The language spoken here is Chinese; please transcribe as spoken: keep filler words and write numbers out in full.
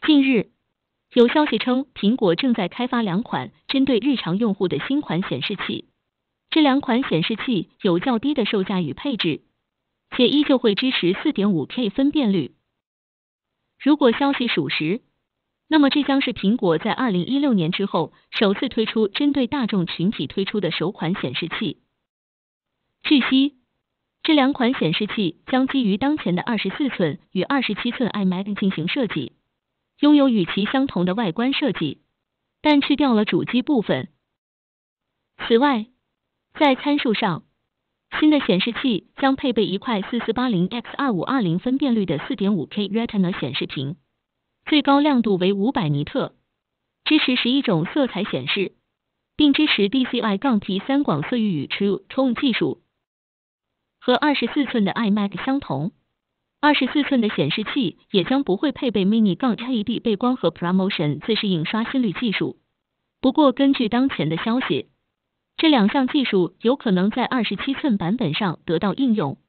近日，有消息称，苹果正在开发两款针对日常用户的新款显示器。这两款显示器有较低的售价与配置，且依旧会支持 四点五 K 分辨率。如果消息属实，那么这将是苹果在二零一六年之后首次推出针对大众群体推出的首款显示器。据悉，这两款显示器将基于当前的二十四寸与二十七寸 iMac 进行设计，拥有与其相同的外观设计，但去掉了主机部分。此外，在参数上，新的显示器将配备一块 四四八零 乘二五二零 分辨率的 四点五 K Retina 显示屏，最高亮度为五百尼特，支持十一种色彩显示，并支持 D C I-P 三 广色域与 True Tone 技术。和二十四寸的 iMac 相同，二十四寸的显示器也将不会配备 Mini-L E D 背光和 ProMotion 自适应刷新率技术。不过根据当前的消息，这两项技术有可能在二十七寸版本上得到应用。